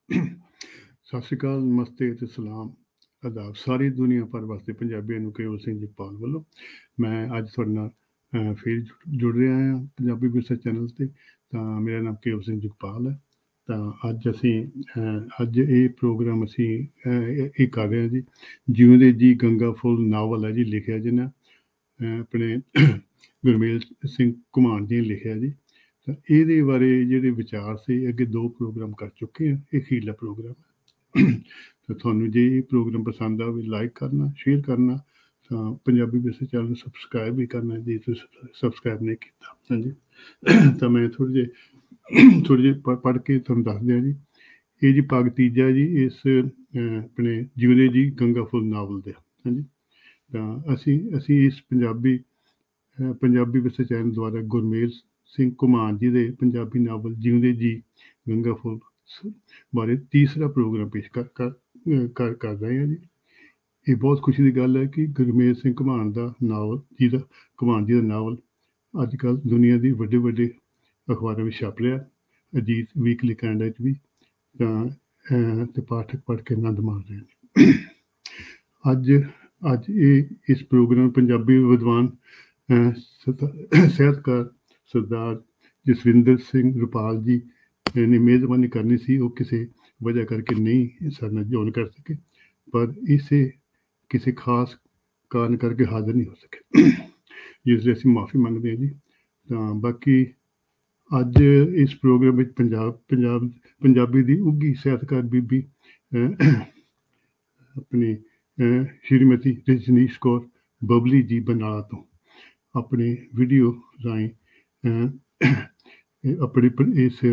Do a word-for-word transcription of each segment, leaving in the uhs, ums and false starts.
ਸਤਿ ਸ਼੍ਰੀ ਅਕਾਲ, ਨਮਸਤੇ ਅਤੇ ਸਲਾਮ, ਆਦਾਬ ਸਾਰੀ ਦੁਨੀਆ ਭਰ ਵਾਸਤੇ ਪੰਜਾਬੀਆਂ ਨੂੰ ਕੇਵਲ ਸਿੰਘ ਜਗਪਾਲ ਵੱਲੋਂ। ਮੈਂ ਅੱਜ ਤੁਹਾਡੇ ਨਾਲ ਅ, ਫਿਰ ਜੁ- ਜੁੜ ਰਿਹਾ ਹਾਂ ਪੰਜਾਬੀ ਵਿਰਸਾ ਚੈਨਲ 'ਤੇ। ਤਾਂ ਮੇਰਾ ਨਾਮ ਕੇਵਲ ਸਿੰਘ ਜਗਪਾਲ ਹੈ। ਤਾਂ ਅੱਜ ਅਸੀਂ ਅ, ਅੱਜ ਇਹ ਪ੍ਰੋਗਰਾਮ ਅਸੀਂ ਅ, ਇਹ ਇਹ ਕਰ ਰਹੇ ਹਾਂ ਜੀ। ਜਿਉਂਦੇ ਜੀ ਗੰਗਾ ਫੁੱਲ ਨਾਵਲ ਹੈ ਜੀ, ਲਿਖਿਆ ਜਿਹਨਾਂ ਅ, ਆਪਣੇ ਗੁਰਮੇਲ ਸਿੰਘ ਘੁਮਾਣ ਜੀ ਨੇ ਲਿਖਿਆ ਜੀ। ਤਾਂ ਇਹਦੇ ਬਾਰੇ ਜਿਹੜੇ ਵਿਚਾਰ ਸੀ, ਅੱਗੇ ਦੋ ਪ੍ਰੋਗਰਾਮ ਕਰ ਚੁੱਕੇ ਹਾਂ, ਇਹ ਅਖੀਰਲਾ ਪ੍ਰੋਗਰਾਮ ਹੈ। ਤਾਂ ਤੁਹਾਨੂੰ ਜੇ ਇਹ ਪ੍ਰੋਗਰਾਮ ਪਸੰਦ ਆਵੇ, ਲਾਈਕ ਕਰਨਾ, ਸ਼ੇਅਰ ਕਰਨਾ, ਤਾਂ ਪੰਜਾਬੀ ਵਿਰਸੇ ਚੈਨਲ ਨੂੰ ਸਬਸਕ੍ਰਾਈਬ ਵੀ ਕਰਨਾ ਜੇ ਤੁਸੀਂ ਸਬਸਕ੍ਰਾਈਬ ਨਹੀਂ ਕੀਤਾ। ਹਾਂਜੀ। ਤਾਂ ਮੈਂ ਥੋੜ੍ਹੇ ਜਿਹੇ ਥੋੜ੍ਹੇ ਜਿਹੇ ਪ ਪੜ੍ਹ ਕੇ ਤੁਹਾਨੂੰ ਦੱਸ ਦਿਆਂ ਜੀ। ਇਹ ਜੀ ਭਾਗ ਤੀਜਾ ਜੀ ਇਸ ਅ, ਆਪਣੇ ਜਿਉਂਦੇ ਜੀ ਗੰਗਾ ਫੁੱਲ ਨਾਵਲ ਦੇ। ਹਾਂਜੀ। ਤਾਂ ਅਸੀਂ ਅਸੀਂ ਇਸ ਪੰਜਾਬੀ ਅ, ਪੰਜਾਬੀ ਵਿਰਸੇ ਚੈਨਲ ਦੁਆਰਾ ਗੁਰਮੇਲ ਸਿੰਘ ਘੁਮਾਣ ਜੀ ਦੇ ਪੰਜਾਬੀ ਨਾਵਲ ਜਿਉਂਦੇ ਜੀ ਗੰਗਾ ਫੁੱਲ ਸ- ਬਾਰੇ ਤੀਸਰਾ ਪ੍ਰੋਗਰਾਮ ਪੇਸ਼ ਕਰ ਕਰ ਅ, ਕਰ ਕਰ ਰਹੇ ਹਾਂ ਜੀ। ਇਹ ਬਹੁਤ ਖੁਸ਼ੀ ਦੀ ਗੱਲ ਹੈ ਕਿ ਗੁਰਮੇਲ ਸਿੰਘ ਘੁਮਾਣ ਦਾ ਨਾਵਲ ਜੀ ਦਾ ਘੁਮਾਣ ਜੀ ਦਾ ਨਾਵਲ ਅੱਜ ਕੱਲ੍ਹ ਦੁਨੀਆ ਦੀ ਵੱਡੇ ਵੱਡੇ ਅਖਬਾਰਾਂ ਵਿੱਚ ਛਪ ਰਿਹਾ, ਅਜੀਤ ਵੀਕਲੀ ਕੈਨੇਡਾ 'ਚ ਵੀ। ਤਾਂ ਅ, ਤੇ ਪਾਠਕ ਪੜ੍ਹ ਕੇ ਆਨੰਦ ਮਾਣ ਰਹੇ ਨੇ। ਅੱਜ ਅੱਜ ਇਹ ਇਸ ਪ੍ਰੋਗਰਾਮ ਪੰਜਾਬੀ ਵਿਦਵਾਨ ਅ, ਸਤ- ਸਾਹਿਤਕਾਰ ਸਰਦਾਰ ਜਸਵਿੰਦਰ ਸਿੰਘ ਰੁਪਾਲ ਜੀ ਨੇ ਮਿਹਰਬਾਨੀ ਕਰਨੀ ਸੀ, ਉਹ ਕਿਸੇ ਵਜ੍ਹਾ ਕਰਕੇ ਨਹੀਂ ਸਾਡੇ ਨਾਲ ਜੁਆਇਨ ਕਰ ਸਕੇ, ਪਰ ਇਸੇ ਕਿਸੇ ਖਾਸ ਕਾਰਨ ਕਰਕੇ ਹਾਜ਼ਰ ਨਹੀਂ ਹੋ ਸਕੇ, ਜਿਸ ਲਈ ਅਸੀਂ ਮਾਫੀ ਮੰਗਦੇ ਹਾਂ ਜੀ। ਤਾਂ ਬਾਕੀ ਅੱਜ ਇਸ ਪ੍ਰੋਗਰਾਮ ਵਿੱਚ ਪੰਜਾਬ ਪੰਜਾਬ ਪੰਜਾਬੀ ਦੀ ਉੱਘੀ ਸਾਹਿਤਕਾਰ ਬੀਬੀ ਅਹ, ਆਪਣੀ ਅਹ, ਸ਼੍ਰੀਮਤੀ ਰਜਨੀਸ਼ ਕੌਰ ਬਬਲੀ ਜੀ ਬਰਨਾਲਾ ਤੋਂ ਆਪਣੇ ਵੀਡੀਓ ਰਾਹੀਂ ਅਹ, ਇਹ ਆਪਣੇ ਪ- ਇਸ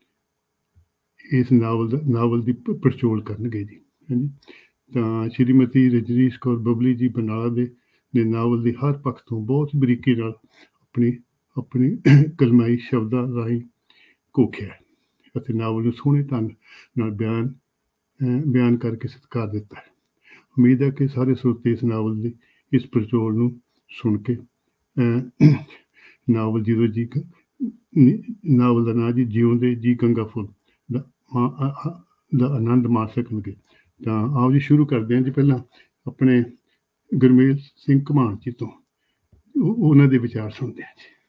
ਇਸ ਨਾਵਲ ਦਾ ਨਾਵਲ ਦੀ ਪ- ਪੜਚੋਲ ਕਰਨਗੇ ਜੀ। ਹਾਂਜੀ। ਤਾਂ ਸ਼੍ਰੀਮਤੀ ਰਜਨੀਸ਼ ਕੌਰ ਬਬਲੀ ਜੀ ਬਰਨਾਲਾ ਦੇ ਨੇ ਨਾਵਲ ਦੇ ਹਰ ਪੱਖ ਤੋਂ ਬਹੁਤ ਬਰੀਕੀ ਨਾਲ ਆਪਣੀ ਆਪਣੀ ਕਲਮਾਈ ਸ਼ਬਦਾਂ ਰਾਹੀਂ ਘੋਖਿਆ ਹੈ ਅਤੇ ਨਾਵਲ ਨੂੰ ਸੋਹਣੇ ਢੰਗ ਨਾਲ ਬਿਆਨ ਅਹ, ਬਿਆਨ ਕਰਕੇ ਸਤਿਕਾਰ ਦਿੱਤਾ ਹੈ। ਉਮੀਦ ਹੈ ਕਿ ਸਾਰੇ ਸਰੋਤੇ ਇਸ ਨਾਵਲ ਦੀ ਇਸ ਪੜਚੋਲ ਨੂੰ ਸੁਣ ਕੇ ਅਹ, ਨਾਵਲ ਜਦੋਂ ਜੀ ਕ- ਨ- ਨਾਵਲ ਦਾ ਨਾਂ ਜੀ ਜਿਉਂਦੇ ਜੀ ਗੰਗਾ ਫੁੱਲ ਦਾ ਮਾ- ਅ- ਅ- ਦਾ ਆਨੰਦ ਮਾਣ ਸਕਣਗੇ। ਤਾਂ ਆਓ ਜੀ ਸ਼ੁਰੂ ਕਰਦੇ ਹਾਂ ਜੀ। ਪਹਿਲਾਂ ਆਪਣੇ ਗੁਰਮੇਲ ਸਿੰਘ ਘੁਮਾਣ ਜੀ ਤੋਂ ਉਹ- ਉਹਨਾਂ ਦੇ ਵਿਚਾਰ ਸੁਣਦੇ ਹਾਂ ਜੀ।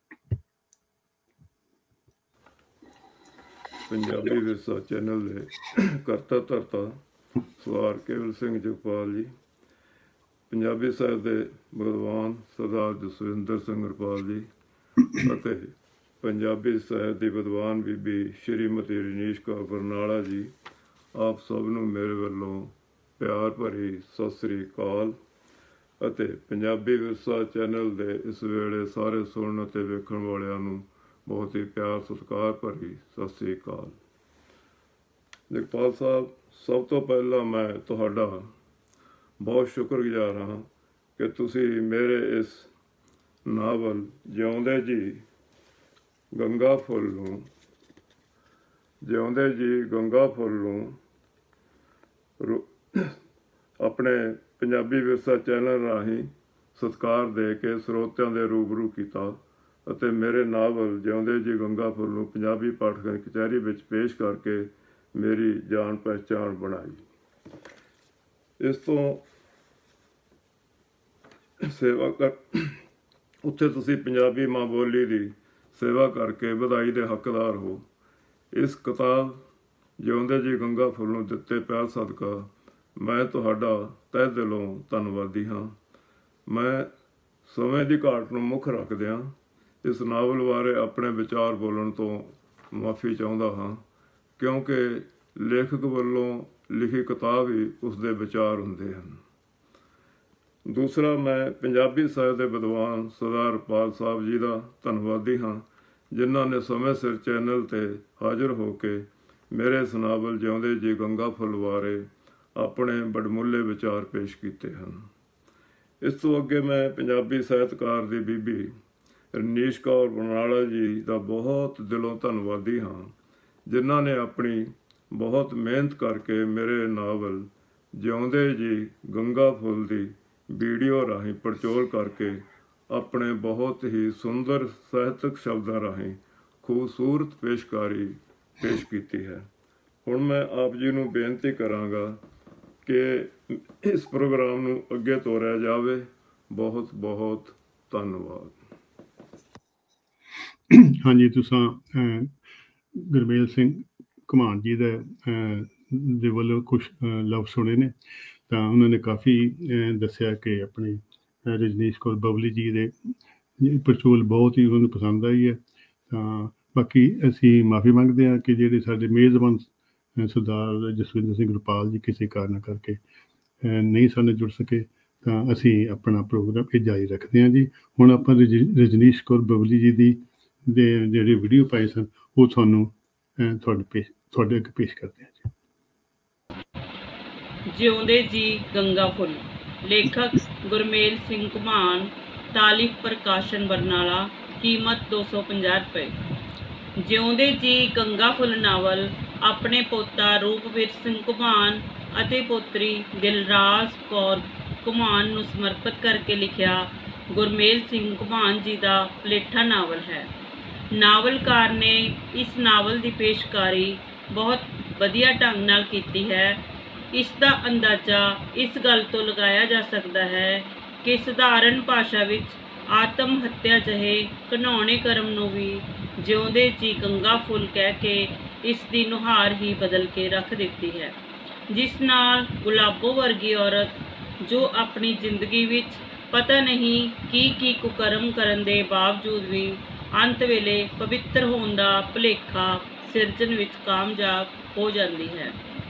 ਪੰਜਾਬੀ ਵਿਰਸਾ ਚੈਨਲ ਦੇ ਕਰਤਾ ਧਰਤਾ ਸਵਾਰ ਕੇਵਲ ਸਿੰਘ ਜਗਪਾਲ ਜੀ, ਪੰਜਾਬੀ ਸਾਹਿਤ ਦੇ ਵਿਦਵਾਨ ਸਰਦਾਰ ਜਸਵਿੰਦਰ ਸਿੰਘ ਰੁਪਾਲ ਜੀ ਅਤੇ ਪੰਜਾਬੀ ਸਾਹਿਤ ਦੀ ਵਿਦਵਾਨ ਬੀਬੀ ਸ਼੍ਰੀਮਤੀ ਰਜਨੀਸ਼ ਕੌਰ ਬਰਨਾਲਾ ਜੀ, ਆਪ ਸਭ ਨੂੰ ਮੇਰੇ ਵੱਲੋਂ ਪਿਆਰ ਭਰੀ ਸਤਿ ਸ੍ਰੀ ਅਕਾਲ। ਅਤੇ ਪੰਜਾਬੀ ਵਿਰਸਾ ਚੈਨਲ ਦੇ ਇਸ ਵੇਲੇ ਸਾਰੇ ਸੁਣਨ ਅਤੇ ਵੇਖਣ ਵਾਲਿਆਂ ਨੂੰ ਬਹੁਤ ਹੀ ਪਿਆਰ ਸਤਿਕਾਰ ਭਰੀ ਸਤਿ ਸ੍ਰੀ ਅਕਾਲ। ਜਗਪਾਲ ਸਾਹਿਬ, ਸਭ ਤੋਂ ਪਹਿਲਾਂ ਮੈਂ ਤੁਹਾਡਾ ਬਹੁਤ ਸ਼ੁਕਰਗੁਜ਼ਾਰ ਹਾਂ ਕਿ ਤੁਸੀਂ ਮੇਰੇ ਇਸ ਨਾਵਲ ਜਿਉਂਦੇ ਜੀ ਗੰਗਾ ਫੁੱਲ ਨੂੰ ਜਿਉਂਦੇ ਜੀ ਗੰਗਾ ਫੁੱਲ ਨੂੰ ਰੋ- ਆਪਣੇ ਪੰਜਾਬੀ ਵਿਰਸਾ ਚੈਨਲ ਰਾਹੀਂ ਸਤਿਕਾਰ ਦੇ ਕੇ ਸਰੋਤਿਆਂ ਦੇ ਰੂਬਰੂ ਕੀਤਾ ਅਤੇ ਮੇਰੇ ਨਾਵਲ ਜਿਉਂਦੇ ਜੀ ਗੰਗਾ ਫੁੱਲ ਨੂੰ ਪੰਜਾਬੀ ਪਾਠਕਾਂ ਦੀ ਕਚਹਿਰੀ ਵਿੱਚ ਪੇਸ਼ ਕਰਕੇ ਮੇਰੀ ਜਾਣ ਪਹਿਚਾਣ ਬਣਾਈ। ਇਸ ਤੋਂ ਸੇਵਾ ਕਰ ਉੱਥੇ ਤੁਸੀਂ ਪੰਜਾਬੀ ਮਾਂ ਬੋਲੀ ਦੀ ਸੇਵਾ ਕਰਕੇ ਵਧਾਈ ਦੇ ਹੱਕਦਾਰ ਹੋ। ਇਸ ਕਿਤਾਬ ਜਿਉਂਦੇ ਜੀ ਗੰਗਾ ਫੁੱਲ ਨੂੰ ਦਿੱਤੇ ਪਿਆਰ ਸਦਕਾ ਮੈਂ ਤੁਹਾਡਾ ਤਹਿ ਦਿਲੋਂ ਧੰਨਵਾਦੀ ਹਾਂ। ਮੈਂ ਸਮੇਂ ਦੀ ਘਾਟ ਨੂੰ ਮੁੱਖ ਰੱਖਦਿਆਂ ਇਸ ਨਾਵਲ ਬਾਰੇ ਆਪਣੇ ਵਿਚਾਰ ਬੋਲਣ ਤੋਂ ਮਾਫੀ ਚਾਹੁੰਦਾ ਹਾਂ, ਕਿਉਂਕਿ ਲੇਖਕ ਵੱਲੋਂ ਲਿਖੀ ਕਿਤਾਬ ਹੀ ਉਸ ਦੇ ਵਿਚਾਰ ਹੁੰਦੇ ਹਨ। ਦੂਸਰਾ, ਮੈਂ ਪੰਜਾਬੀ ਸਾਹਿਤ ਦੇ ਵਿਦਵਾਨ ਸਰਦਾਰ ਰੁਪਾਲ ਸਾਹਿਬ ਜੀ ਦਾ ਧੰਨਵਾਦੀ ਹਾਂ, ਜਿਨ੍ਹਾਂ ਨੇ ਸਮੇਂ ਸਿਰ ਚੈਨਲ 'ਤੇ ਹਾਜ਼ਰ ਹੋ ਕੇ ਮੇਰੇ ਇਸ ਨਾਵਲ ਜਿਉਂਦੇ ਜੀ ਗੰਗਾ ਫੁੱਲ ਬਾਰੇ ਆਪਣੇ ਵਡਮੁੱਲੇ ਵਿਚਾਰ ਪੇਸ਼ ਕੀਤੇ ਹਨ। ਇਸ ਤੋਂ ਅੱਗੇ ਮੈਂ ਪੰਜਾਬੀ ਸਾਹਿਤਕਾਰ ਦੀ ਬੀਬੀ ਰਜਨੀਸ਼ ਕੌਰ ਬਰਨਾਲਾ ਜੀ ਦਾ ਬਹੁਤ ਦਿਲੋਂ ਧੰਨਵਾਦੀ ਹਾਂ, ਜਿਨ੍ਹਾਂ ਨੇ ਆਪਣੀ ਬਹੁਤ ਮਿਹਨਤ ਕਰਕੇ ਮੇਰੇ ਨਾਵਲ ਜਿਉਂਦੇ ਜੀ ਗੰਗਾ ਫੁੱਲ ਦੀ ਵੀਡੀਓ ਰਾਹੀਂ ਪੜਚੋਲ ਕਰਕੇ ਆਪਣੇ ਬਹੁਤ ਹੀ ਸੁੰਦਰ ਸਾਹਿਤਕ ਸ਼ਬਦਾਂ ਰਾਹੀਂ ਖੂਬਸੂਰਤ ਪੇਸ਼ਕਾਰੀ ਪੇਸ਼ ਕੀਤੀ ਹੈ। ਹੁਣ मैं आप जी ਨੂੰ ਬੇਨਤੀ ਕਰਾਂਗਾ ਕਿ ਇਸ ਪ੍ਰੋਗਰਾਮ ਨੂੰ ਅੱਗੇ ਤੋਰਿਆ ਜਾਵੇ। ਬਹੁਤ ਬਹੁਤ ਧੰਨਵਾਦ। हाँ जी, तुसां गुरमेल सिंह घुमान जी दे दे ਵੱਲੋਂ ਕੁਛ ਲਫ਼ਜ਼ ਸੁਣੇ ਨੇ, ਤਾਂ ਉਹਨਾਂ ਨੇ ਕਾਫੀ ਦੱਸਿਆ ਕਿ ਆਪਣੀ ਰਜਨੀਸ਼ ਕੌਰ ਬਬਲੀ ਜੀ ਦੇ ਪੜਚੋਲ ਬਹੁਤ ਹੀ ਉਹਨੂੰ ਪਸੰਦ ਆਈ ਹੈ। ਤਾਂ ਬਾਕੀ ਅਸੀਂ ਮਾਫੀ ਮੰਗਦੇ ਹਾਂ ਕਿ ਜਿਹੜੇ ਸਾਡੇ ਮੇਜ਼ਬਾਨ ਸਰਦਾਰ ਜਸਵਿੰਦਰ ਸਿੰਘ ਰੁਪਾਲ ਜੀ ਕਿਸੇ ਕਾਰਨ ਕਰਕੇ ਨਹੀਂ ਸਾਨੂੰ ਜੁੜ ਸਕੇ, ਤਾਂ ਅਸੀਂ ਆਪਣਾ ਪ੍ਰੋਗਰਾਮ ਇਹ ਜਾਰੀ ਰੱਖਦੇ ਹਾਂ ਜੀ। ਹੁਣ ਆਪਾਂ ਰਜ ਰਜਨੀਸ਼ ਕੌਰ ਬਬਲੀ ਜੀ ਦੀ ਦੇ ਜਿਹੜੇ ਵੀਡੀਓ ਪਾਏ ਸਨ ਉਹ ਤੁਹਾਨੂੰ ਤੁਹਾਡੇ ਪੇਸ਼ ਤੁਹਾਡੇ ਅੱਗੇ ਪੇਸ਼ ਕਰਦੇ ਹਾਂ ਜੀ। ਜਿਉਂਦੇ ਜੀ ਗੰਗਾ ਫੁੱਲ, ਲੇਖਕ ਗੁਰਮੇਲ ਸਿੰਘ ਘੁਮਾਣ, ਤਾਲੀਫ ਪ੍ਰਕਾਸ਼ਨ ਬਰਨਾਲਾ, ਕੀਮਤ ਦੋ ਸੌ ਪੰਜਾਹ ਰੁਪਏ। ਜਿਉਂਦੇ ਜੀ ਗੰਗਾ ਫੁੱਲ ਨਾਵਲ ਆਪਣੇ ਪੋਤਾ ਰੂਪਵੀਰ ਸਿੰਘ ਘੁਮਾਣ ਅਤੇ ਪੋਤਰੀ ਦਿਲਰਾਜ ਕੌਰ ਘੁਮਾਣ ਨੂੰ ਸਮਰਪਿਤ ਕਰਕੇ ਲਿਖਿਆ ਗੁਰਮੇਲ ਸਿੰਘ ਘੁਮਾਣ ਜੀ ਦਾ ਪਲੇਠਾ ਨਾਵਲ ਹੈ। ਨਾਵਲਕਾਰ ਨੇ ਇਸ ਨਾਵਲ ਦੀ ਪੇਸ਼ਕਾਰੀ ਬਹੁਤ ਵਧੀਆ ਢੰਗ ਨਾਲ ਕੀਤੀ ਹੈ। ਇਸ ਦਾ ਅੰਦਾਜ਼ਾ ਇਸ ਗੱਲ ਤੋਂ ਲਗਾਇਆ ਜਾ ਸਕਦਾ ਹੈ ਕਿ ਸਧਾਰਨ ਭਾਸ਼ਾ ਵਿੱਚ ਆਤਮ ਹੱਤਿਆ ਜਿਹੇ ਘਿਨਾਉਣੇ ਕਰਮ ਨੂੰ ਵੀ ਜਿਉਂਦੇ ਜੀ ਗੰਗਾ ਫੁੱਲ ਕਹਿ ਕੇ ਇਸ ਦੀ ਨੁਹਾਰ ਹੀ ਬਦਲ ਕੇ ਰੱਖ ਦਿੱਤੀ ਹੈ, ਜਿਸ ਨਾਲ ਗੁਲਾਬੋ ਵਰਗੀ ਔਰਤ ਜੋ ਆਪਣੀ ਜ਼ਿੰਦਗੀ ਵਿੱਚ ਪਤਾ ਨਹੀਂ ਕੀ ਕੀ ਕੁਕਰਮ ਕਰਨ ਦੇ ਬਾਵਜੂਦ ਵੀ ਅੰਤ ਵੇਲੇ ਪਵਿੱਤਰ ਹੋਣ ਦਾ ਭੁਲੇਖਾ ਸਿਰਜਣ ਵਿੱਚ ਕਾਮਯਾਬ ਹੋ ਜਾਂਦੀ ਹੈ।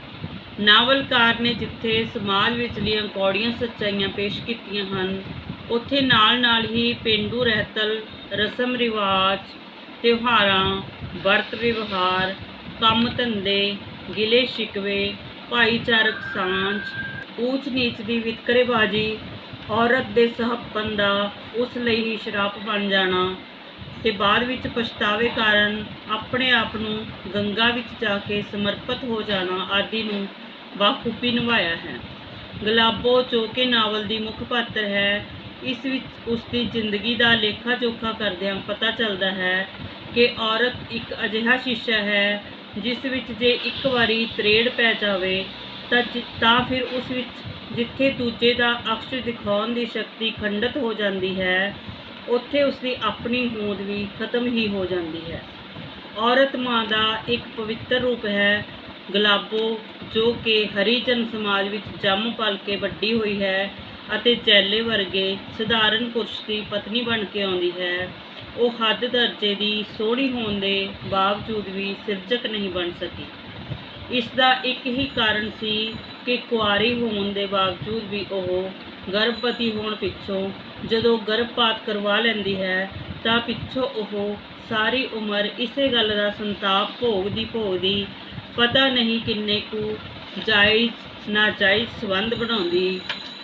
ਨਾਵਲਕਾਰ ਨੇ ਜਿੱਥੇ ਸਮਾਜ ਵਿਚਲੀਆਂ ਕੌੜੀਆਂ ਸੱਚਾਈਆਂ ਪੇਸ਼ ਕੀਤੀਆਂ ਹਨ, ਉੱਥੇ ਨਾਲ ਨਾਲ ਹੀ ਪੇਂਡੂ ਰਹਿਤਲ, ਰਸਮ ਰਿਵਾਜ, ਤਿਉਹਾਰਾਂ, ਵਰਤ ਵਿਵਹਾਰ, ਕੰਮ ਧੰਦੇ, ਗਿਲੇ ਸ਼ਿਕਵੇ, ਭਾਈਚਾਰਕ ਸਾਂਝ, ਊਚ ਨੀਚ ਦੀ ਵਿਤਕਰੇਬਾਜ਼ੀ, ਔਰਤ ਦੇ ਸਹੱਪਨ ਦਾ ਉਸ ਲਈ ਹੀ ਸ਼ਰਾਪ ਬਣ ਜਾਣਾ ਤੇ ਬਾਅਦ ਵਿੱਚ ਪਛਤਾਵੇ ਕਾਰਨ ਆਪਣੇ ਆਪ ਨੂੰ ਗੰਗਾ ਵਿੱਚ ਜਾ ਕੇ ਸਮਰਪਿਤ ਹੋ ਜਾਣਾ ਆਦਿ ਨੂੰ ਬਾਖੂਬੀ ਨਿਭਾਇਆ ਹੈ। ਗੁਲਾਬੋ ਜੋ ਕਿ ਨਾਵਲ ਦੀ ਮੁੱਖ ਪਾਤਰ ਹੈ, ਇਸ ਵਿੱਚ ਉਸ ਦੀ ਜ਼ਿੰਦਗੀ ਦਾ ਲੇਖਾ ਜੋਖਾ ਕਰਦਿਆਂ ਪਤਾ ਚੱਲਦਾ ਹੈ ਕਿ ਔਰਤ ਇੱਕ ਅਜਿਹਾ ਸ਼ੀਸ਼ਾ ਹੈ ਜਿਸ ਵਿੱਚ ਜੇ ਇੱਕ ਵਾਰੀ ਤਰੇੜ ਪੈ ਜਾਵੇ ਤਾਂ ਤਾਂ ਫਿਰ ਉਸ ਵਿੱਚ ਜਿੱਥੇ ਦੂਜੇ ਦਾ ਅਕਸ਼ ਦਿਖਾਉਣ ਦੀ ਸ਼ਕਤੀ ਖੰਡਿਤ ਹੋ ਜਾਂਦੀ ਹੈ, ਉੱਥੇ ਉਸਦੀ ਆਪਣੀ ਹੋਂਦ ਵੀ ਖਤਮ ਹੀ ਹੋ ਜਾਂਦੀ ਹੈ। ਔਰਤ ਮਾਂ ਦਾ ਇੱਕ ਪਵਿੱਤਰ ਰੂਪ ਹੈ। ਗੁਲਾਬੋ ਜੋ ਕਿ ਹਰੀਜਨ ਸਮਾਜ ਵਿੱਚ ਜੰਮ ਪਲ ਕੇ ਵੱਡੀ ਹੋਈ ਹੈ ਅਤੇ ਜੈਲੇ ਵਰਗੇ ਸਧਾਰਨ ਪੁਰਸ਼ ਦੀ ਪਤਨੀ ਬਣ ਕੇ ਆਉਂਦੀ ਹੈ, ਉਹ ਹੱਦ ਦਰਜੇ ਦੀ ਸੋਹਣੀ ਹੋਣ ਦੇ ਬਾਵਜੂਦ ਵੀ ਸਿਰਜਕ ਨਹੀਂ ਬਣ ਸਕੀ। ਇਸ ਦਾ ਇੱਕ ਹੀ ਕਾਰਨ ਸੀ ਕਿ ਕੁਆਰੀ ਹੋਣ ਦੇ ਬਾਵਜੂਦ ਵੀ ਉਹ ਗਰਭਵਤੀ ਹੋਣ ਪਿੱਛੋਂ ਜਦੋਂ ਗਰਭਪਾਤ ਕਰਵਾ ਲੈਂਦੀ ਹੈ ਤਾਂ ਪਿੱਛੋਂ ਉਹ ਸਾਰੀ ਉਮਰ ਇਸੇ ਗੱਲ ਦਾ ਸੰਤਾਪ ਭੋਗਦੀ ਭੋਗਦੀ ਪਤਾ ਨਹੀਂ ਕਿੰਨੇ ਕੁ ਜਾਇਜ਼ ਨਾਜਾਇਜ਼ ਸੰਬੰਧ ਬਣਾਉਂਦੀ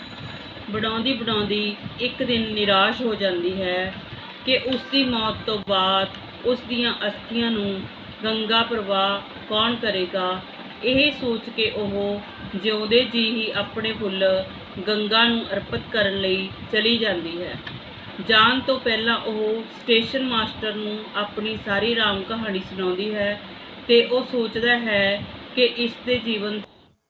ਬਣਾਉਂਦੀ ਬਣਾਉਂਦੀ ਇੱਕ ਦਿਨ ਨਿਰਾਸ਼ ਹੋ ਜਾਂਦੀ ਹੈ ਕਿ ਉਸ ਦੀ ਮੌਤ ਤੋਂ ਬਾਅਦ ਉਸ ਦੀਆਂ ਅਸਥੀਆਂ ਨੂੰ ਗੰਗਾ ਪ੍ਰਵਾਹ ਕੌਣ ਕਰੇਗਾ। ਇਹ ਸੋਚ ਕੇ ਉਹ ਜਿਉਂਦੇ ਜੀ ਹੀ ਆਪਣੇ ਫੁੱਲ ਗੰਗਾ ਨੂੰ ਅਰਪਿਤ ਕਰਨ ਲਈ ਚਲੀ ਜਾਂਦੀ ਹੈ। ਜਾਣ ਤੋਂ ਪਹਿਲਾਂ ਉਹ ਸਟੇਸ਼ਨ ਮਾਸਟਰ ਨੂੰ ਆਪਣੀ ਸਾਰੀ ਰਾਮ ਕਹਾਣੀ ਸੁਣਾਉਂਦੀ ਹੈ ਤੇ ਉਹ ਸੋਚਦਾ ਹੈ ਕਿ ਇਸ ਦੇ ਜੀਵਨ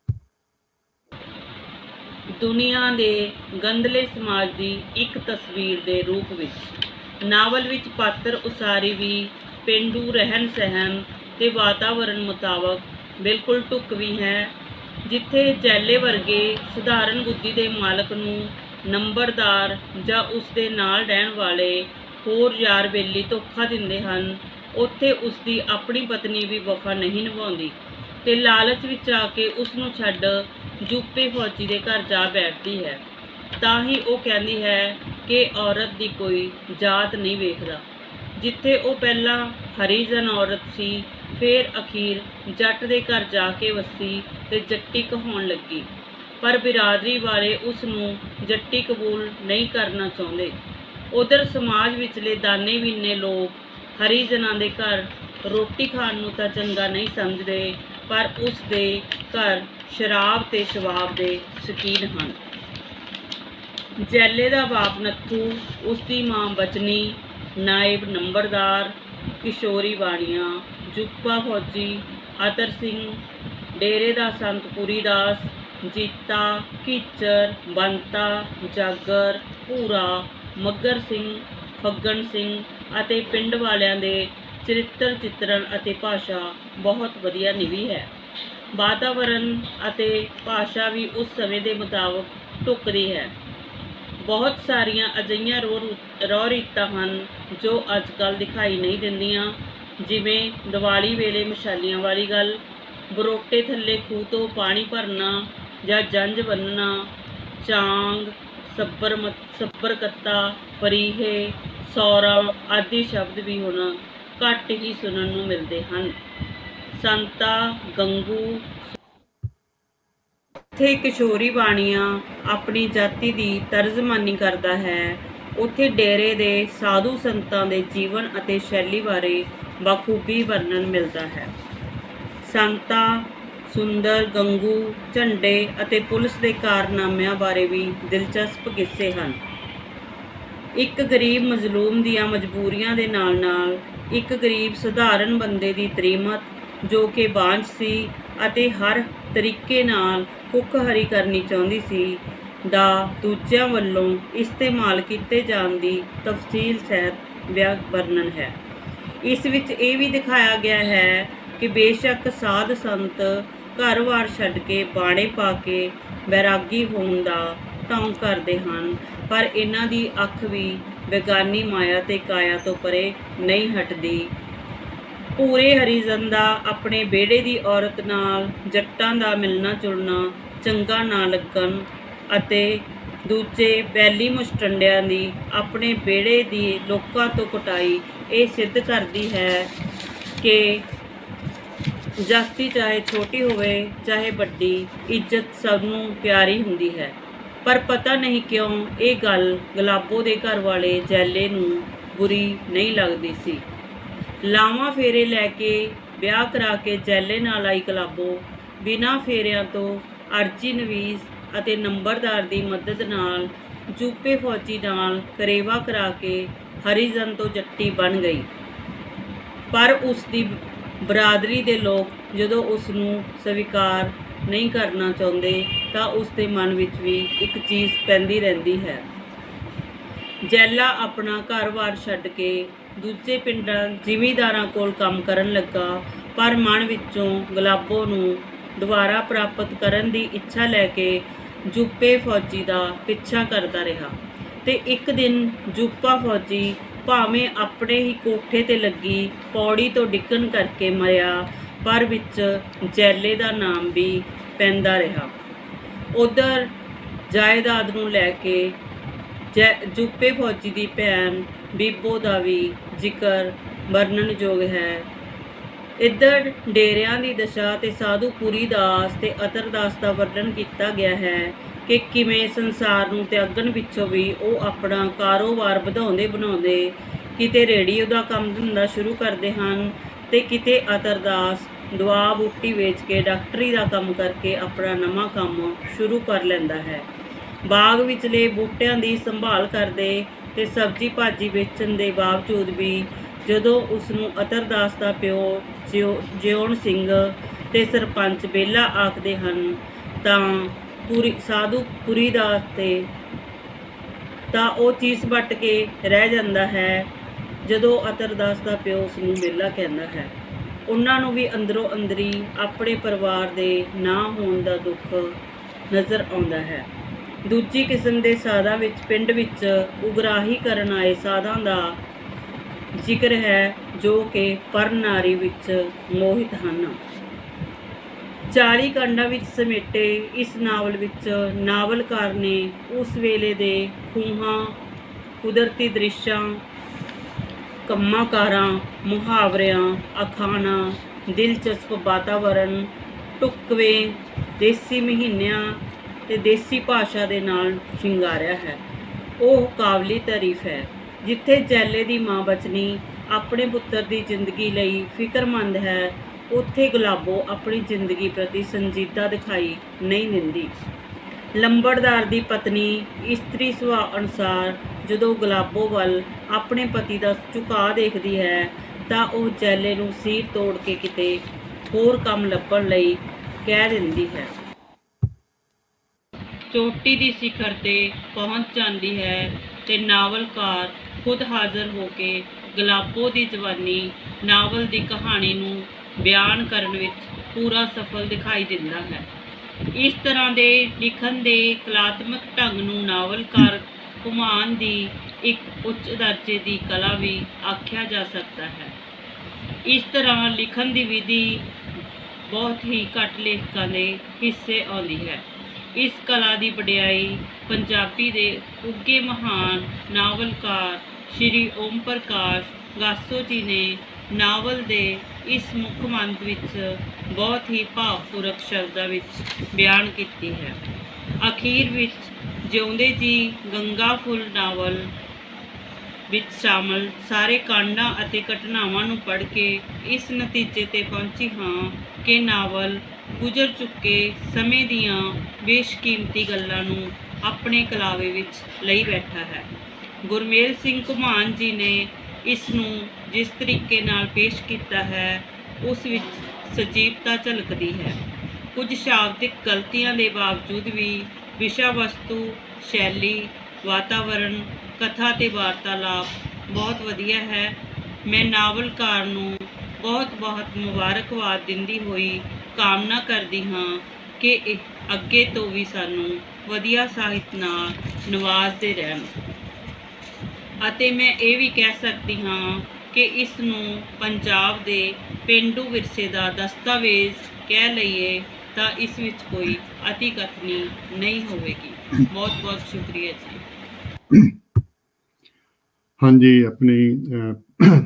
ਦੁਨੀਆ ਦੇ ਗੰਧਲੇ ਸਮਾਜ ਦੀ ਇੱਕ ਤਸਵੀਰ ਦੇ ਰੂਪ ਵਿੱਚ। ਨਾਵਲ ਵਿੱਚ ਪਾਤਰ ਉਸਾਰੀ ਵੀ ਪੇਂਡੂ ਰਹਿਣ ਸਹਿਣ ਤੇ ਵਾਤਾਵਰਣ ਮੁਤਾਬਕ ਬਿਲਕੁਲ ਢੁਕਵੀਂ ਹੈ। ਜਿੱਥੇ ਜੈਲੇ ਵਰਗੇ ਸਧਾਰਨ ਬੁੱਧੀ ਦੇ ਮਾਲਕ ਨੂੰ ਨੰਬਰਦਾਰ ਜਾਂ ਉਸ ਦੇ ਨਾਲ ਰਹਿਣ ਵਾਲੇ ਹੋਰ ਯਾਰ ਬੇਲੀ ਧੋਖਾ ਦਿੰਦੇ ਹਨ, ਉੱਥੇ ਉਸ ਦੀ ਆਪਣੀ ਪਤਨੀ ਵੀ ਵਫਾ ਨਹੀਂ ਨਿਭਾਉਂਦੀ ਤੇ ਲਾਲਚ ਵਿੱਚ ਆ ਕੇ ਉਸ ਨੂੰ ਛੱਡ ਜੂਪੇ ਫੌਜੀ ਦੇ ਘਰ ਜਾ ਬੈਠਦੀ ਹੈ। ਤਾਂ ਹੀ ਉਹ ਕਹਿੰਦੀ ਹੈ ਕਿ ਔਰਤ ਦੀ ਕੋਈ ਜਾਤ ਨਹੀਂ ਵੇਖਦਾ। ਜਿੱਥੇ ਉਹ ਪਹਿਲਾਂ ਹਰੀਜਨ ਔਰਤ ਸੀ, ਫਿਰ ਅਖੀਰ ਜੱਟ ਦੇ ਘਰ ਜਾ ਕੇ ਵਸੀ ਤੇ ਜੱਟੀ ਕਹਾਉਣ ਲੱਗੀ, ਪਰ ਬਿਰਾਦਰੀ ਵਾਲੇ ਉਸ ਨੂੰ ਜੱਟੀ ਕਬੂਲ ਨਹੀਂ ਕਰਨਾ ਚਾਹੁੰਦੇ। ਉਧਰ ਸਮਾਜ ਵਿਚਲੇ ਦਾਨੇ ਵੀਨੇ ਲੋਕ ਹਰੀਜਨਾਂ ਦੇ ਘਰ ਰੋਟੀ ਖਾਣ ਨੂੰ ਤਾਂ ਚੰਗਾ ਨਹੀਂ ਸਮਝਦੇ, ਪਰ ਉਸ ਦੇ ਘਰ ਸ਼ਰਾਬ ਤੇ ਸ਼ਵਾਬ ਦੇ ਸ਼ੌਕੀਨ ਹਨ। ਜੈਲੇ ਦਾ ਬਾਪ ਨੱਥੂ, ਉਸ ਦੀ ਮਾਂ ਬਚਨੀ, ਨਾਇਬ ਨੰਬਰਦਾਰ, ਕਿਸ਼ੋਰੀ ਬਾਣੀਆਂ, ਜੁੱਪਾ ਫੌਜੀ, ਅਤਰ ਸਿੰਘ, ਡੇਰੇ ਦਾ ਸੰਤ ਪੁਰੀ ਦਾਸ, ਜੀਤਾ, ਕੀਚਰ, ਬੰਤਾ, ਜਾਗਰ, ਭੂਰਾ, ਮੱਗਰ ਸਿੰਘ, ਫੱਗਣ ਸਿੰਘ ਅਤੇ ਪਿੰਡ ਵਾਲਿਆਂ ਦੇ ਚਰਿੱਤਰ ਚਿੱਤਰਨ ਅਤੇ ਭਾਸ਼ਾ ਬਹੁਤ ਵਧੀਆ ਨਿਭੀ ਹੈ। ਵਾਤਾਵਰਨ ਅਤੇ ਭਾਸ਼ਾ ਵੀ ਉਸ ਸਮੇਂ ਦੇ ਮੁਤਾਬਕ ਢੁੱਕਦੀ ਹੈ। ਬਹੁਤ ਸਾਰੀਆਂ ਅਜਿਹੀਆਂ ਰੋ ਰੋ ਰੀਤਾਂ ਹਨ ਜੋ ਅੱਜ ਕੱਲ੍ਹ ਦਿਖਾਈ ਨਹੀਂ ਦਿੰਦੀਆਂ, ਜਿਵੇਂ ਦੀਵਾਲੀ ਵੇਲੇ ਮਸ਼ਾਲੀਆਂ ਵਾਲੀ ਗੱਲ, ਬਰੋਟੇ ਥੱਲੇ ਖੂਹ ਤੋਂ ਪਾਣੀ ਭਰਨਾ ਜਾਂ ਜੰਝ ਬੰਨ੍ਹਣਾ, ਚਾਂਗ, ਸੱਬਰ ਮ ਸੱਬਰਕੱਤਾ, ਪਰੀਹੇ, ਸੌਰਾ ਆਦਿ ਸ਼ਬਦ ਵੀ ਹੁਣ ਘੱਟ ਹੀ ਸੁਣਨ ਨੂੰ ਮਿਲਦੇ ਹਨ। ਸੰਤਾ, ਗੰਗੂ, ਇੱਥੇ ਕਿਸ਼ੋਰੀ ਬਾਣੀਆਂ ਆਪਣੀ ਜਾਤੀ ਦੀ ਤਰਜਮਾਨੀ ਕਰਦਾ ਹੈ। ਉੱਥੇ ਡੇਰੇ ਦੇ ਸਾਧੂ ਸੰਤਾਂ ਦੇ ਜੀਵਨ ਅਤੇ ਸ਼ੈਲੀ ਬਾਰੇ ਬਾਖੂਬੀ ਵਰਣਨ ਮਿਲਦਾ ਹੈ। ਸੰਤਾ, ਸੁੰਦਰ, ਗੰਗੂ, ਝੰਡੇ ਅਤੇ ਪੁਲਿਸ ਦੇ ਕਾਰਨਾਮਿਆਂ ਬਾਰੇ ਵੀ ਦਿਲਚਸਪ ਕਿੱਸੇ ਹਨ। ਇੱਕ ਗਰੀਬ ਮਜ਼ਲੂਮ ਦੀਆਂ ਮਜਬੂਰੀਆਂ ਦੇ ਨਾਲ ਨਾਲ ਇੱਕ ਗਰੀਬ ਸਧਾਰਨ ਬੰਦੇ ਦੀ ਤਰੀਮਤ, ਜੋ ਕਿ ਬਾਂਝ ਸੀ ਅਤੇ ਹਰ ਤਰੀਕੇ ਨਾਲ ਭੁੱਖ ਹਰੀ ਕਰਨੀ ਚਾਹੁੰਦੀ ਸੀ, ਦਾ ਦੂਜਿਆਂ ਵੱਲੋਂ ਇਸਤੇਮਾਲ ਕੀਤੇ ਜਾਣ ਦੀ ਤਫਸੀਲ ਸਹਿਤ ਵਰਣਨ ਹੈ। ਇਸ ਵਿੱਚ ਇਹ ਵੀ ਦਿਖਾਇਆ ਗਿਆ ਹੈ ਕਿ ਬੇਸ਼ੱਕ ਸਾਧ ਸੰਤ ਘਰ-ਬਾਰ ਛੱਡ ਕੇ ਬਾਣੇ ਪਾ ਕੇ ਬੈਰਾਗੀ ਹੋਣ ਦਾ ਢੌਂਗ ਕਰਦੇ ਹਨ, ਪਰ ਇਹਨਾਂ ਦੀ ਅੱਖ ਵੀ ਬੇਗਾਨੀ ਮਾਇਆ ਤੇ ਕਾਇਆ ਤੋਂ ਪਰੇ ਨਹੀਂ ਹਟਦੀ। ਪੂਰੇ ਹਰੀਜਨ ਦਾ ਆਪਣੇ ਵਿਹੜੇ ਦੀ ਔਰਤ ਨਾਲ ਜੱਟਾਂ ਦਾ ਮਿਲਣਾ ਜੁਲਣਾ ਚੰਗਾ ਨਾ ਲੱਗਣ ਅਤੇ ਦੂਜੇ ਬੈਲੀ ਮੁਸ਼ਟੰਡਿਆਂ ਦੀ ਆਪਣੇ ਵਿਹੜੇ ਦੀ ਲੋਕਾਂ ਤੋਂ ਕੁਟਾਈ ਇਹ ਸਿੱਧ ਕਰਦੀ ਹੈ ਕਿ ਜਾਤੀ ਚਾਹੇ ਛੋਟੀ ਹੋਵੇ ਚਾਹੇ ਵੱਡੀ, ਇੱਜ਼ਤ ਸਭ ਨੂੰ ਪਿਆਰੀ ਹੁੰਦੀ ਹੈ। ਪਰ ਪਤਾ ਨਹੀਂ ਕਿਉਂ ਇਹ ਗੱਲ ਗੁਲਾਬੋ ਦੇ ਘਰ ਵਾਲੇ ਜੈਲੇ ਨੂੰ ਬੁਰੀ ਨਹੀਂ ਲੱਗਦੀ ਸੀ। ਲਾਵਾਂ ਫੇਰੇ ਲੈ ਕੇ ਵਿਆਹ ਕਰਾ ਕੇ ਜੈਲੇ ਨਾਲ ਆਈ ਗੁਲਾਬੋ ਬਿਨਾਂ ਫੇਰਿਆਂ ਤੋਂ ਅਰਜੀ ਨਵੀਸ ਅਤੇ ਨੰਬਰਦਾਰ ਦੀ ਮਦਦ ਨਾਲ ਜੂਪੇ ਫੌਜੀ ਨਾਲ ਕਰੇਵਾ ਕਰਾ ਕੇ ਹਰੀਜਨ ਤੋਂ ਜੱਟੀ ਬਣ ਗਈ। ਪਰ ਉਸ ਦੀ ਬਰਾਦਰੀ ਦੇ ਲੋਕ ਜਦੋਂ ਉਸ ਨੂੰ ਸਵੀਕਾਰ ਨਹੀਂ ਕਰਨਾ ਚਾਹੁੰਦੇ ਤਾਂ ਉਸ ਦੇ ਮਨ ਵਿੱਚ ਵੀ ਇੱਕ ਚੀਜ਼ ਪੈਂਦੀ ਰਹਿੰਦੀ ਹੈ। ਜੈਲਾ ਆਪਣਾ ਘਰ-ਬਾਰ ਛੱਡ ਕੇ ਦੂਜੇ ਪਿੰਡਾਂ ਜ਼ਿਮੀਂਦਾਰਾਂ ਕੋਲ ਕੰਮ ਕਰਨ ਲੱਗਾ, ਪਰ ਮਨ ਵਿੱਚੋਂ ਗੁਲਾਬੋ ਨੂੰ ਦੁਬਾਰਾ ਪ੍ਰਾਪਤ ਕਰਨ ਦੀ ਇੱਛਾ ਲੈ ਕੇ ਜੂਪੇ ਫੌਜੀ ਦਾ ਪਿੱਛਾ ਕਰਦਾ ਰਿਹਾ ਤੇ ਇੱਕ ਦਿਨ ਜੂਪਾ ਫੌਜੀ ਭਾਵੇਂ ਆਪਣੇ ਹੀ ਕੋਠੇ ਤੇ ਲੱਗੀ ਪੌੜੀ ਤੋਂ ਡਿੱਗਣ ਕਰਕੇ ਮਰਿਆ, ਪਰ ਵਿੱਚ ਜੈਲੇ ਦਾ ਨਾਮ ਵੀ ਪੈਂਦਾ ਰਿਹਾ। ਉਧਰ ਜਾਇਦਾਦ ਨੂੰ ਲੈ ਕੇ ਜੈ ਜੂਪੇ ਫੌਜੀ ਦੀ ਭੈਣ ਬੀਬੋ ਦਾ ਵੀ ਜ਼ਿਕਰ ਵਰਣਨਯੋਗ ਹੈ। ਇੱਧਰ ਡੇਰਿਆਂ ਦੀ ਦਸ਼ਾ ਤੇ ਸਾਧੂ ਪੁਰੀ ਦਾਸ ਤੇ ਅਤਰਦਾਸ ਦਾ ਵਰਣਨ ਕੀਤਾ ਗਿਆ ਹੈ ਕਿ ਕਿਵੇਂ ਸੰਸਾਰ ਨੂੰ ਤਿਆਗਣ ਪਿੱਛੋਂ ਵੀ ਉਹ ਆਪਣਾ ਕਾਰੋਬਾਰ ਵਧਾਉਂਦੇ ਬਣਾਉਂਦੇ ਕਿਤੇ ਰੇਡੀਓ ਦਾ ਕੰਮ ਧੰਦਾ ਸ਼ੁਰੂ ਕਰਦੇ ਹਨ ਤੇ ਕਿਤੇ ਅਤਰਦਾਸ ਦਵਾ ਬੂਟੀ ਵੇਚ ਕੇ ਡਾਕਟਰੀ ਦਾ ਕੰਮ ਕਰਕੇ ਆਪਣਾ ਨਵਾਂ ਕੰਮ ਸ਼ੁਰੂ ਕਰ ਲੈਂਦਾ ਹੈ। ਬਾਗ ਵਿਚਲੇ ਬੂਟਿਆਂ ਦੀ ਸੰਭਾਲ ਕਰਦੇ ਤੇ ਸਬਜ਼ੀ ਭਾਜੀ ਵੇਚਣ ਦੇ ਬਾਵਜੂਦ ਵੀ ਜਦੋਂ ਉਸ ਨੂੰ ਅਤਰਦਾਸ ਦਾ ਪਿਓ ਜਿਉ ਜਿਉਣ ਸਿੰਘ ਤੇ ਸਰਪੰਚ ਬੇਲਾ ਆਖਦੇ ਹਨ ਤਾਂ ਪੂਰੀ ਸਾਧੂ ਪੁਰੀ ਦਾਸ ਤੇ ਤਾਂ ਉਹ ਚੀਜ਼ ਵੱਟ ਕੇ ਰਹਿ ਜਾਂਦਾ ਹੈ। ਜਦੋਂ ਅਤਰਦਾਸ ਦਾ ਪਿਓ ਉਸ ਨੂੰ ਬੇਲਾ ਕਹਿੰਦਾ ਹੈ, ਉਹਨਾਂ ਨੂੰ ਵੀ ਅੰਦਰੋਂ ਅੰਦਰੀ ਆਪਣੇ ਪਰਿਵਾਰ ਦੇ ਨਾ ਹੋਣ ਦਾ ਦੁੱਖ ਨਜ਼ਰ ਆਉਂਦਾ ਹੈ। ਦੂਜੀ ਕਿਸਮ ਦੇ ਸਾਧਾਂ ਵਿੱਚ ਪਿੰਡ ਵਿੱਚ ਉਗਰਾਹੀ ਕਰਨ ਆਏ ਸਾਧਾਂ ਦਾ ਜ਼ਿਕਰ ਹੈ ਜੋ ਕਿ ਪਰ ਨਾਰੀ ਵਿੱਚ ਮੋਹਿਤ ਹਨ। ਚਾਲੀ ਕਾਂਡਾਂ ਵਿੱਚ ਸਮੇਟੇ ਇਸ ਨਾਵਲ ਵਿੱਚ ਨਾਵਲਕਾਰ ਨੇ ਉਸ ਵੇਲੇ ਦੇ ਖੂਹਾਂ, ਕੁਦਰਤੀ ਦ੍ਰਿਸ਼ਾਂ, ਕੰਮਾਂ ਕਾਰਾਂ, ਮੁਹਾਵਰਿਆਂ, ਅਖਾਣਾਂ, ਦਿਲਚਸਪ ਵਾਤਾਵਰਨ, ਢੁਕਵੇਂ ਦੇਸੀ ਮਹੀਨਿਆਂ ਤੇ ਦੇਸੀ ਭਾਸ਼ਾ ਦੇ ਨਾਲ ਸ਼ਿੰਗਾਰਿਆ ਹੈ। ਉਹ ਕਾਬਲੀ ਤਾਰੀਫ ਹੈ। ਜਿੱਥੇ ਜੈਲੇ ਦੀ ਮਾਂ ਬਚਨੀ ਆਪਣੇ ਪੁੱਤਰ ਦੀ ਜ਼ਿੰਦਗੀ ਲਈ ਫਿਕਰਮੰਦ ਹੈ, ਉੱਥੇ ਗੁਲਾਬੋ ਆਪਣੀ ਜ਼ਿੰਦਗੀ ਪ੍ਰਤੀ ਸੰਜੀਦਾ ਦਿਖਾਈ ਨਹੀਂ ਦਿੰਦੀ। ਲੰਬੜਦਾਰ ਦੀ ਪਤਨੀ ਇਸਤਰੀ ਸੁਭਾਅ ਅਨੁਸਾਰ ਜਦੋਂ ਗੁਲਾਬੋ ਵੱਲ ਆਪਣੇ ਪਤੀ ਦਾ ਝੁਕਾਅ ਦੇਖਦੀ ਹੈ ਤਾਂ ਉਹ ਜੈਲੇ ਨੂੰ ਸੀਰ ਤੋੜ ਕੇ ਕਿਤੇ ਹੋਰ ਕੰਮ ਲੱਭਣ ਲਈ ਕਹਿ ਦਿੰਦੀ ਹੈ। ਚੋਟੀ ਦੀ ਸਿਖਰ ਤੇ ਪਹੁੰਚ ਜਾਂਦੀ ਹੈ ਤੇ ਨਾਵਲਕਾਰ ਖੁਦ ਹਾਜ਼ਰ ਹੋ ਕੇ ਗੁਲਾਬੋ ਦੀ ਜਵਾਨੀ ਨਾਵਲ ਦੀ ਕਹਾਣੀ ਨੂੰ ਬਿਆਨ ਕਰਨ ਵਿੱਚ ਪੂਰਾ ਸਫਲ ਦਿਖਾਈ ਦਿੰਦਾ ਹੈ। ਇਸ ਤਰ੍ਹਾਂ ਦੇ ਲਿਖਣ ਦੇ ਕਲਾਤਮਕ ਢੰਗ ਨੂੰ ਨਾਵਲਕਾਰ ਘੁਮਾਉਣ ਦੀ ਇੱਕ ਉੱਚ ਦਰਜੇ ਦੀ ਕਲਾ ਵੀ ਆਖਿਆ ਜਾ ਸਕਦਾ ਹੈ। ਇਸ ਤਰ੍ਹਾਂ ਲਿਖਣ ਦੀ ਵਿਧੀ ਬਹੁਤ ਹੀ ਘੱਟ ਲੇਖਕਾਂ ਦੇ ਹਿੱਸੇ ਆਉਂਦੀ ਹੈ। ਇਸ ਕਲਾ ਦੀ ਵਡਿਆਈ ਪੰਜਾਬੀ ਦੇ ਉੱਘੇ ਮਹਾਨ ਨਾਵਲਕਾਰ ਸ਼੍ਰੀ ਓਮ ਪ੍ਰਕਾਸ਼ ਗਾਸੋ ਜੀ ਨੇ ਨਾਵਲ ਦੇ ਇਸ ਮੁੱਖ ਮੰਦ ਵਿੱਚ ਬਹੁਤ ਹੀ ਭਾਵਪੂਰਕ ਸ਼ਬਦਾਂ ਵਿੱਚ ਬਿਆਨ ਕੀਤੀ ਹੈ। ਅਖੀਰ ਵਿੱਚ ਜਿਉਂਦੇ ਜੀ ਗੰਗਾ ਫੁੱਲ ਨਾਵਲ ਵਿੱਚ ਸ਼ਾਮਲ ਸਾਰੇ ਕਾਂਡਾਂ ਅਤੇ ਘਟਨਾਵਾਂ ਨੂੰ ਪੜ੍ਹ ਕੇ ਇਸ ਨਤੀਜੇ 'ਤੇ ਪਹੁੰਚੀ ਹਾਂ ਕਿ ਨਾਵਲ ਗੁਜ਼ਰ ਚੁੱਕੇ ਸਮੇਂ ਦੀਆਂ ਬੇਸ਼ਕੀਮਤੀ ਗੱਲਾਂ ਨੂੰ ਆਪਣੇ ਕਲਾਵੇ ਵਿੱਚ ਲਈ ਬੈਠਾ ਹੈ। ਗੁਰਮੇਲ ਸਿੰਘ ਘੁਮਾਣ ਜੀ ਨੇ ਇਸ ਨੂੰ ਜਿਸ ਤਰੀਕੇ ਨਾਲ ਪੇਸ਼ ਕੀਤਾ ਹੈ ਉਸ ਵਿੱਚ ਸਜੀਵਤਾ ਝਲਕਦੀ ਹੈ। ਕੁਝ ਸ਼ਾਬਦਿਕ ਗਲਤੀਆਂ ਦੇ ਬਾਵਜੂਦ ਵੀ ਵਿਸ਼ਾ ਵਸਤੂ, ਸ਼ੈਲੀ, ਵਾਤਾਵਰਣ, ਕਥਾ ਅਤੇ ਵਾਰਤਾਲਾਪ ਬਹੁਤ ਵਧੀਆ ਹੈ। ਮੈਂ ਨਾਵਲਕਾਰ ਨੂੰ ਬਹੁਤ ਬਹੁਤ ਮੁਬਾਰਕਬਾਦ ਦਿੰਦੀ ਹੋਈ ਕਾਮਨਾ ਕਰਦੀ ਹਾਂ ਕਿ ਇਹ ਅੱਗੇ ਤੋਂ ਵੀ ਸਾਨੂੰ ਵਧੀਆ ਸਾਹਿਤ ਨਾਲ ਨਵਾਜ਼ਦੇ ਰਹਿਣ ਅਤੇ ਮੈਂ ਇਹ ਵੀ ਕਹਿ ਸਕਦੀ ਹਾਂ ਕਿ ਇਸ ਨੂੰ ਪੰਜਾਬ ਦੇ ਪੇਂਡੂ ਵਿਰਸੇ ਦਾ ਦਸਤਾਵੇਜ਼ ਕਹਿ ਲਈਏ ਤਾਂ ਇਸ ਵਿੱਚ ਕੋਈ ਅਤੀ ਕਥਨੀ ਨਹੀਂ ਹੋਵੇਗੀ। ਬਹੁਤ ਬਹੁਤ ਸ਼ੁਕਰੀਆ ਜੀ। ਹਾਂਜੀ, ਆਪਣੀ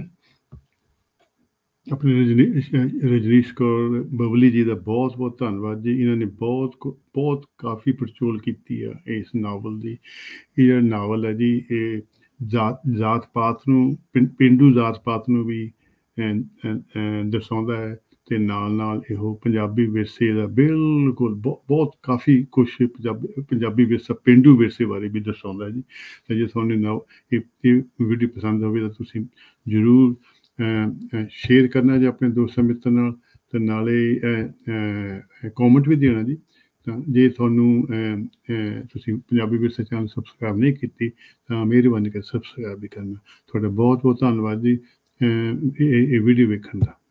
ਆਪਣੇ ਰਜਨੀ ਰਜਨੀਸ਼ ਕੌਰ ਬਬਲੀ ਜੀ ਦਾ ਬਹੁਤ ਬਹੁਤ ਧੰਨਵਾਦ ਜੀ। ਇਹਨਾਂ ਨੇ ਬਹੁਤ ਬਹੁਤ ਕਾਫੀ ਪੜਚੋਲ ਕੀਤੀ ਆ ਇਸ ਨਾਵਲ ਦੀ। ਇਹ ਜਿਹੜਾ ਨਾਵਲ ਹੈ ਜੀ ਇਹ ਜਾਤ ਜਾਤ ਪਾਤ ਨੂੰ ਪੇਂਡੂ ਜਾਤ ਪਾਤ ਨੂੰ ਵੀ ਦਰਸਾਉਂਦਾ ਹੈ ਅਤੇ ਨਾਲ ਨਾਲ ਇਹੋ ਪੰਜਾਬੀ ਵਿਰਸੇ ਦਾ ਬਿਲਕੁਲ ਬਹੁ ਬਹੁਤ ਕਾਫੀ ਕੁਛ ਪੰਜਾਬੀ ਪੰਜਾਬੀ ਵਿਰਸਾ ਪੇਂਡੂ ਵਿਰਸੇ ਬਾਰੇ ਵੀ ਦਰਸਾਉਂਦਾ ਜੀ। ਅਤੇ ਜੇ ਤੁਹਾਨੂੰ ਨਾ ਇਹ ਇਹ ਵੀਡੀਓ ਪਸੰਦ ਹੋਵੇ ਤਾਂ ਤੁਸੀਂ ਜ਼ਰੂਰ ਸ਼ੇਅਰ ਕਰਨਾ ਜੀ ਆਪਣੇ ਦੋਸਤਾਂ ਮਿੱਤਰਾਂ ਨਾਲ ਅਤੇ ਨਾਲੇ ਕੋਮੈਂਟ ਵੀ ਦੇਣਾ ਜੀ। ਤਾਂ ਜੇ ਤੁਹਾਨੂੰ ਤੁਸੀਂ ਪੰਜਾਬੀ ਵਿਰਸਾ ਚੈਨਲ ਸਬਸਕ੍ਰਾਈਬ ਨਹੀਂ ਕੀਤੀ ਤਾਂ ਮਿਹਰਬਾਨੀ ਕਰਕੇ ਸਬਸਕ੍ਰਾਈਬ ਵੀ ਕਰਨਾ। ਤੁਹਾਡਾ ਬਹੁਤ ਬਹੁਤ ਧੰਨਵਾਦ ਜੀ ਇਹ ਇਹ ਵੀਡੀਓ ਵੇਖਣ ਦਾ।